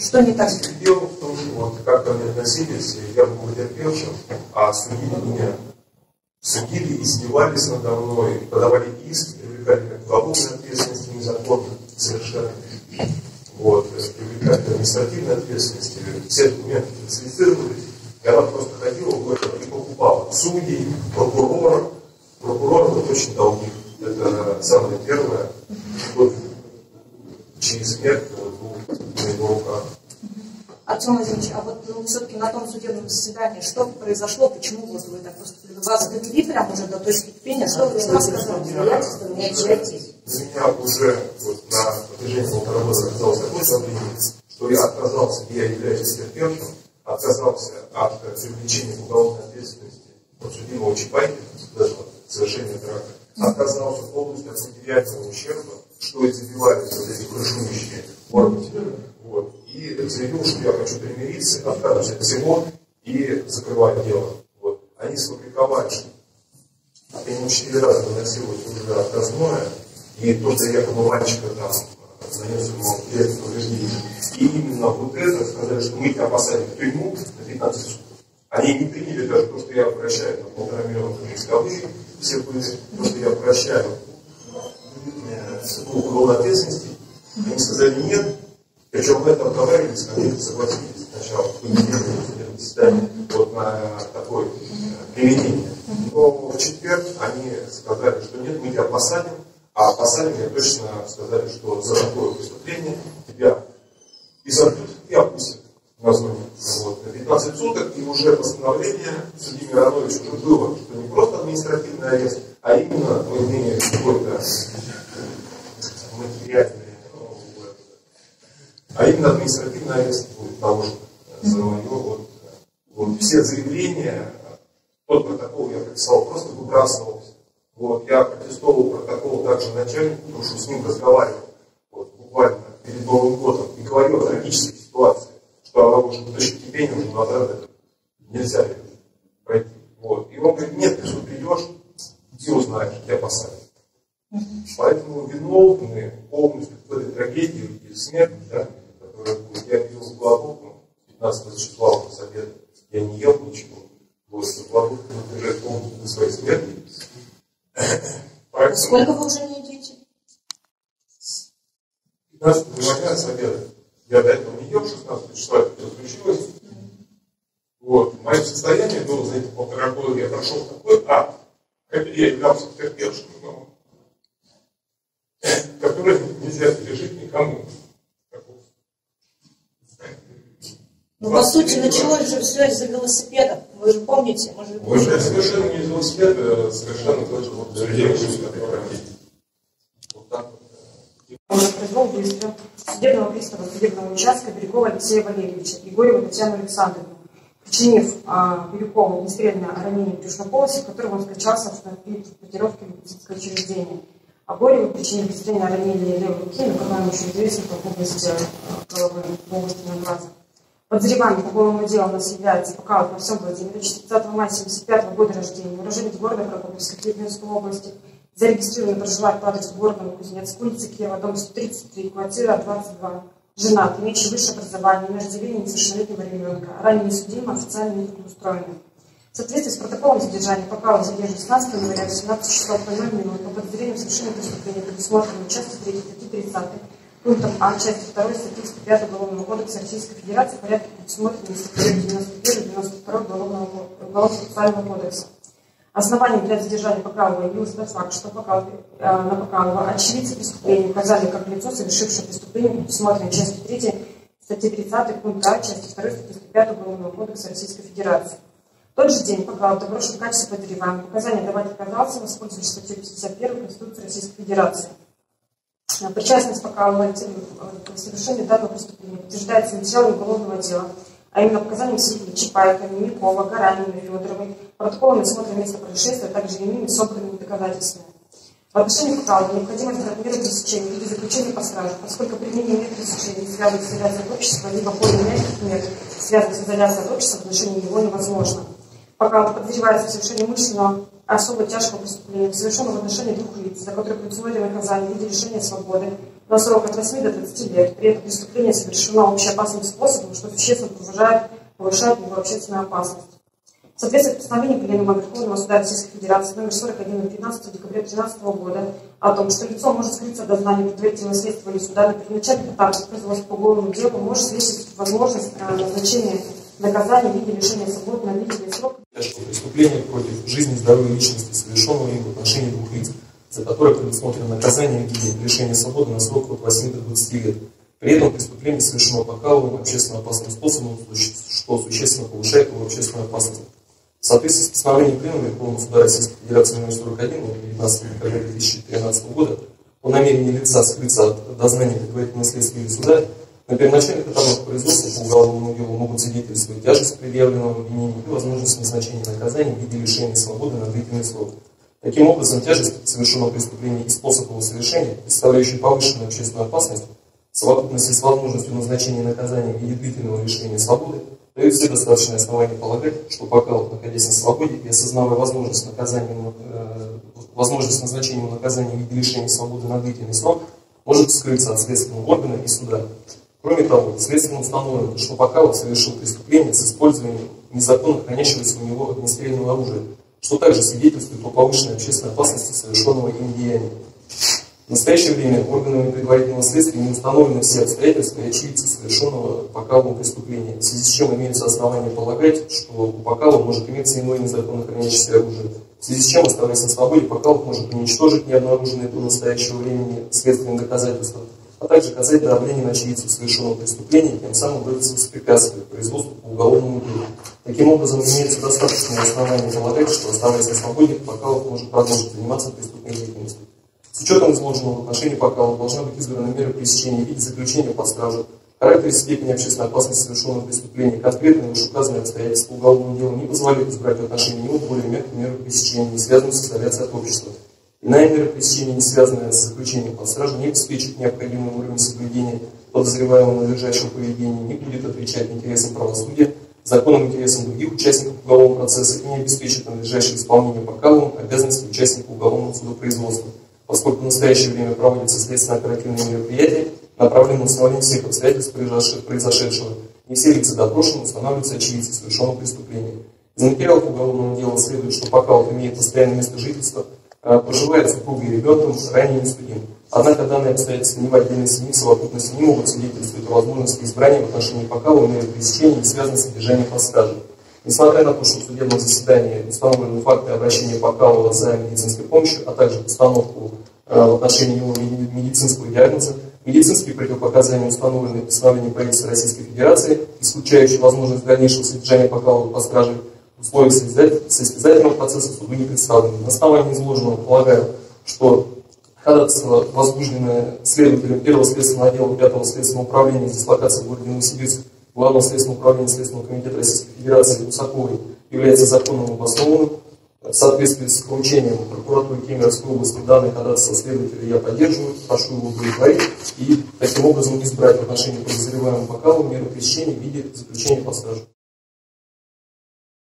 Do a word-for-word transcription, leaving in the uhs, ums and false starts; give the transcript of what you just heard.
Что не так? Дело в том, что вот как ко мне относились, я был потерпевшим, а судили меня. Судили, издевались надо мной, подавали иск, привлекали к уголовной ответственности незаконно, совершенно. Вот, привлекали к административной ответственности, все документы фальсифицировались. И она просто ходила в город и покупала судей, прокуроров. Прокурор вот очень долги. Это самое первое. Вот, через смерть вот, в моих руках. Артем Владимирович, а вот ну, все-таки на том судебном заседании что произошло, почему вот вы так поступили? Вас довели прямо уже до точки кипения, что вы что сказали? Для меня уже вот, на протяжении полтора года оказалось такое давление, что я отказался, я являюсь потерпевшим, отказался от привлечения к уголовной ответственности подсудимого Чапайкина, даже совершения драка, отказался полностью от материального ущерба, что и добивались вот эти крышующие органы. Вот. И заявил, что я хочу примириться, отказываюсь от всего и закрываю дело. Вот. Они сфабриковали, что я ему четыре раза выносилось уже отказное, и то, что якобы мальчика там нанес ему приятное повреждение. И именно вот это сказали, что мы тебя посадим в тюрьму на пятнадцать суток. Они не приняли даже то, что я прощаю на полтора миллиона исковых, все были, то, что я прощаю по уголовной ответственности. Они сказали нет. Причем в этом договорились, они согласились сначала в понедельник заседание вот на такое применение. Но в четверг они сказали, что нет, мы тебя посадим, а посадим мне точно сказали, что за такое преступление тебя изобьют и опустят на зоне вот, на пятнадцать суток, и уже постановление судьи Мироновича уже было, что не просто административный арест, а именно выявление какой-то материальной. А именно административный арест будет наложен за мое вот, вот все заявления, тот протокол я написал, просто выбрасывался. Вот, я протестовал протокол также начальнику, потому что с ним разговаривал вот, буквально перед Новым годом и говорил о трагической ситуации, что она уже до кипения уже назад нельзя пройти. Вот. И он говорит, нет, ты что придешь, ты узнаешь, я посадил. Поэтому виновны полностью в этой трагедии и смерти, да, которая будет. Я пил в кладовку пятнадцатого числа в совет, я не ел ничего. Вот, кладовка лежит полностью до своей смерти. Поэтому... Сколько вы уже не едите? пятнадцатого января с обеда. Я до этого не ел, шестнадцатого числа это все случилось. Вот. В моем состоянии было за эти полтора года, я прошел такой ад, хотя я являлся потерпевшим, но который нельзя пережить никому. Ну, по сути, началось же все из-за велосипеда. Вы же помните? Мы же помните. Совершенно не из велосипеда, совершенно тоже вот вот так вот. Произвол действия судебного пристава судебного участка Бирюкова Алексея Валерьевича и Гореву Татьяну Александровну, причинив а, Бирюкову огнестрельное ранение в брюшной полости, в котором он скончался в командировке медицинского учреждения. А Гореву причинив огнестрельное ранение левой руки, на котором еще известно в области головы, в области глаза. Подозреваемый по уголовному делу у нас является Покалов Артем Владимирович, тридцатого мая тысяча девятьсот семьдесят пятого года рождения, уроженец города Прокопьевска Кирилловской области, зарегистрирован, проживает по адресу города Кузнец, улица Кирова, дом сто тридцать три, квартира двадцать два, женат, имеющий высшее образование, имеет рождения несовершеннолетнего ребенка, ранее несудимый, официально не трудоустроенный. В соответствии с протоколом задержания Покалов задержан шестнадцатого января восемнадцатого числа по ноль минут по подозрению в совершении преступления, предусмотренного частью третьей статьи тридцатой, пунктом А, части второй статьи сто пятой Уголовного кодекса Российской Федерации в порядке, предусмотренном статьей девяносто первой девяносто второй Уголовного процессуального кодекса. Основанием для задержания Покалова явился тот факт, что Покалов, э, на Покалова очевидцы преступления указали как лицо, совершившее преступление, предусмотренное частью третьей статьи тридцатой пункта А, части второй статьи сто пятой Уголовного кодекса Российской Федерации. В тот же день Покалов доброшен в качестве подозреваемого, показания давать отказался, воспользовавшись статьей пятьдесят первой Конституции Российской Федерации. Причастность Покалова к совершению данного преступления подтверждается материалом уголовного дела, а именно показаниями свидетелей Чапайка, Мимикова, Гаранина, Федоровой, протоколами осмотра места происшествия, а также иными собранными доказательствами. В отношении Покалова необходимо избрать меры пресечения в виде заключения по страже, поскольку применение мер пресечения связанных с изоляцией от общества, либо более мягких мер, связанных с изоляцией от общества, в отношении его невозможно. Покалов подозревается в совершении умышленного особо тяжкого преступления, совершенного в отношении двух лиц, за которые предусмотрено наказание в виде лишения свободы на срок от восьми до двадцати лет. При этом преступление совершено общеопасным способом, что существенно повышает, повышает его общественную опасность. В соответствии с постановлением Пленума Верховного Суда Российской Федерации номер сорок один от пятнадцатого декабря две тысячи тринадцатого года о том, что лицо может скрыться от дознания предварительного следствия или суда на первоначальных этапах производства по уголовному делу, может свидетельствовать возможность назначения наказания в виде лишения свободы на длительный срок. Тяжкого преступления против жизни и здоровья личности, совершенного им в отношении двух лиц, за которое предусмотрено наказание в виде лишения свободы на срок от восьми до двадцати лет. При этом преступление совершено покалыванием общественно опасным способом, что существенно повышает его общественную опасность. В соответствии с постановлением Пленума Верховного Суда Российской Федерации номер сорок один от девятнадцатого декабря две тысячи тринадцатого года по намерению лица скрыться от дознания предварительного следствия или суда, на первоначальных этапах производства по уголовному делу могут свидетельствовать тяжесть предъявленного обвинения и возможность назначения наказания в виде лишения свободы на длительный срок. Таким образом, тяжесть совершенного преступления и способ его совершения, представляющий повышенную общественную опасность, в совокупности с возможностью назначения наказания в виде длительного лишения свободы, дают все достаточные основания полагать, что Покалов, находясь на свободе и осознавая возможность, наказания, э, возможность назначения наказания в виде лишения свободы на длительный срок, может скрыться от следственного органа и суда. Кроме того, следственно установлено, что Покалов совершил преступление с использованием незаконно хранящегося у него огнестрельного оружия, что также свидетельствует о повышенной общественной опасности совершенного им деяния. В настоящее время органами предварительного следствия не установлены все обстоятельства и очевидцы совершенного Покаловым преступления, в связи с чем имеются основания полагать, что у Покалова может иметься иное незаконно хранящееся оружие, в связи с чем, оставаясь на свободе, Покалов может уничтожить необнаруженные до настоящего времени следственные доказательства, а также оказать давление на очевидцев совершенного преступления, тем самым вывести воспрепятствовать производству по уголовному делу. Таким образом, имеется достаточное основание полагать, что, оставаясь на свободе, Покалов может продолжить заниматься преступной деятельностью. С учетом изложенного в отношении Покалова должна быть избрана мера пресечения в виде заключения под стражу. Характер и степень общественной опасности совершенного преступления, конкретные вышеуказанные обстоятельства уголовного дела не позволяют избрать в отношении него более мягкую меру пресечения, не связанную с изоляцией от общества. Иная мера пресечения, не связанная с заключением под стражу, не обеспечит необходимый уровень соблюдения подозреваемого надлежащего поведения, не будет отвечать интересам правосудия, законным интересам других участников уголовного процесса и не обеспечит надлежащее исполнение Покаловым обязанностей участника уголовного судопроизводства, поскольку в настоящее время проводятся следственно-оперативные мероприятия, направленные на установление всех обстоятельств произошедшего. Не все лица допрошенные устанавливаются очевидцы совершенного преступления. Из материалов уголовного дела следует, что Покалов имеет постоянное место жительства, проживает с супругой и ребенком, ранее не судим. Однако данные обстоятельства ни в отдельности, ни в совокупности не могут свидетельствовать о возможности избрания в отношении Покалова меры пресечения, не связанной с содержанием под стражей. Несмотря на то, что в судебном заседании установлены факты обращения Покалова за медицинской помощью, а также постановку э, в отношении его медицинского диагноза, медицинские противопоказания установлены постановлением правительства Российской Федерации, исключающие возможность дальнейшего содержания Покалова под стражей, в условиях состязательного процесса суду не представлены. На основании изложенного полагаю, что ходатайство, возбужденное следователем первого следственного отдела пятого следственного управления с дислокацией в городе Новосибирск, Главного следственного управления Следственного комитета Российской Федерации Усаковой, является законным и обоснованным. В соответствии с поручением прокуратуры Кемеровской области данное ходатайство следователя я поддерживаю, прошу его удовлетворить и таким образом избрать в отношении подозреваемого Покалова меру пресечения в виде заключения под стражу.